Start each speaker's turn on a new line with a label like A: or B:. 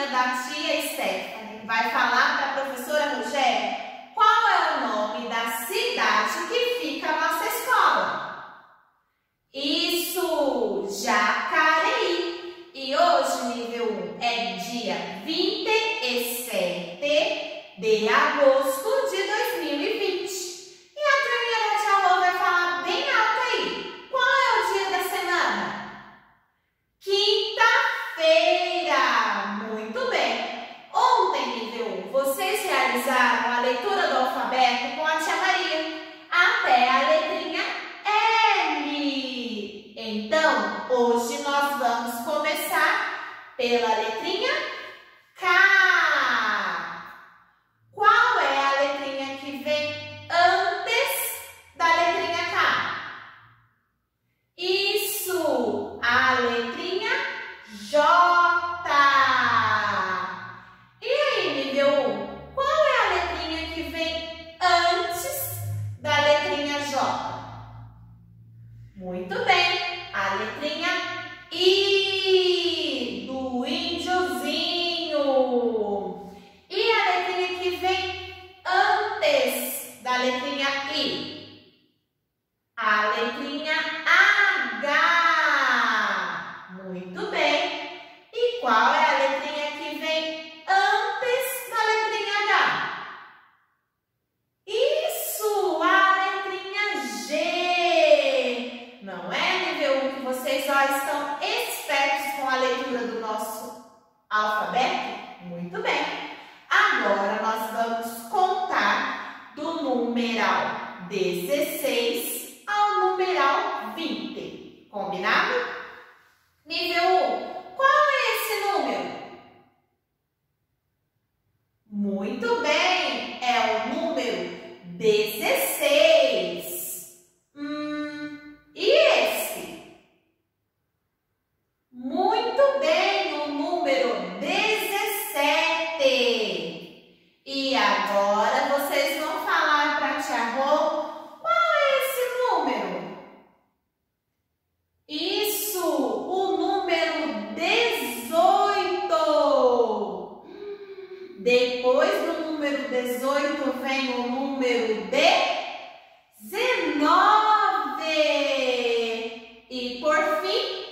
A: da tia Stephanie vai falar para a professora Rogéria qual é o nome da cidade que fica a nossa escola. Isso, Jacareí. E hoje, nível 1, é dia 27 de agosto de 2020. E a turminha da tia Lô vai falar bem alto aí. Qual é o dia da semana? Quinta-feira. Muito bem. Ontem, nível 1, vocês realizaram a leitura do alfabeto com a tia Maria até a letrinha L. Então, hoje nós vamos começar pela letrinha K. Qual é a letrinha que vem antes da letrinha K? Isso, a letrinha J. E aí, nível 1, qual é a letrinha que vem antes da letrinha J? Muito bem, a letrinha I, do índiozinho. E a letrinha que vem antes da letrinha I? A letrinha H. Muito bem. E qual é a letrinha que vem antes da letrinha H? Isso, a letrinha G. Não é, nível 1, que vocês já estão espertos com a leitura do nosso alfabeto? Muito bem. Agora nós vamos contar do numeral 16 ao numeral 20. Combinado? Nível 1, qual é esse número? Muito bem, é o número 16. E esse? Muito bem, o número 17. E agora vocês vão falar para a tia Rô qual é esse número? Isso, o número 18. Depois do número 18 vem o número 19. E por fim,